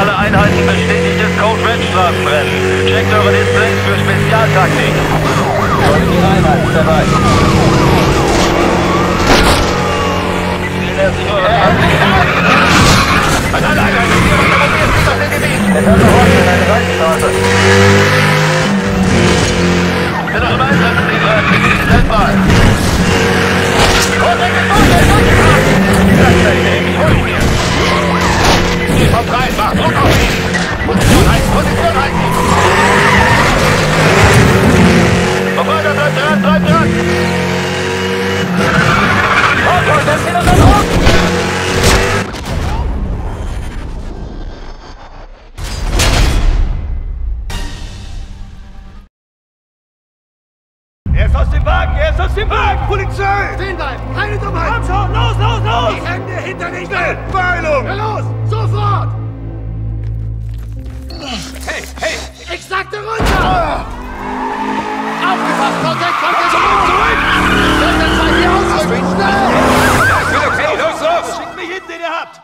alle Einheiten bestätigtes Code-Red-Straßenrennen. Checkt eure Displays für Spezialtaktik. Die Einheit ist dabei. An alle Einheiten, die automatisiert sind auf dem Gebiet. Es hat noch heute eine Reichstraße. Bitte am Einsatz, die Standby. Vom Kreis, mach Druck auf ihn! Position halten, Position halten! Verfolger, bleibt dran, bleibt dran! Fahrzeug, setzt ihn unter Druck! Er ist aus dem Wagen, er ist aus dem Wagen! Polizei! Stehen bleiben! Keine Dummheit! Komm schon, los, los, los! Die Hände hinter den Schnell! Beeilung! Ja, los! Sofort! Hey, hey! Ich sagte runter! Aufgepasst! Kontakt, kommt zurück, zurück! Dann seid ihr ausrücken! Schnell! Ja, ich bin okay, los, los! Schickt mich hin, den ihr habt!